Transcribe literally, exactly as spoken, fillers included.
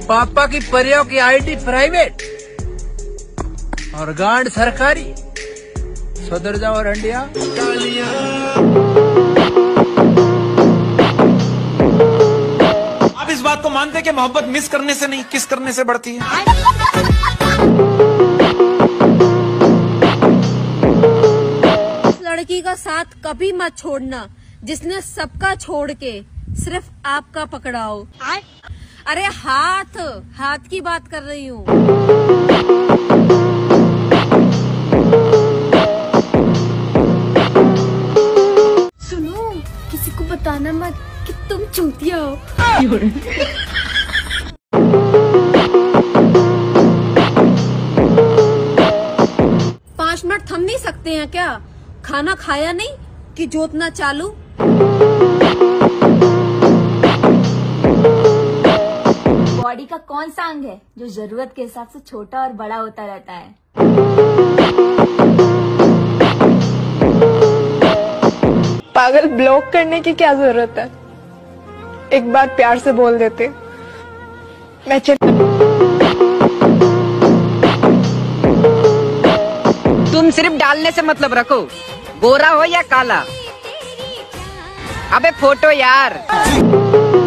पापा की परियों की आईडी प्राइवेट और गांड सरकारी। सुधर जाओ रंडिया। आप इस बात को मानते हैं कि मोहब्बत मिस करने से नहीं किस करने से बढ़ती है? लड़की का साथ कभी मत छोड़ना जिसने सबका छोड़ के सिर्फ आपका पकड़ा हो। अरे हाथ हाथ की बात कर रही हूँ। सुनो, किसी को बताना मत कि तुम चूतिया हो। पाँच मिनट थम नहीं सकते हैं क्या? खाना खाया नहीं कि जोतना चालू। बॉडी का कौन सा अंग है जो जरूरत के हिसाब से छोटा और बड़ा होता रहता है? पागल, ब्लॉक करने की क्या जरूरत है? एक बार प्यार से बोल देते मैं चल। तुम सिर्फ डालने से मतलब रखो, गोरा हो या काला। अबे फोटो यार।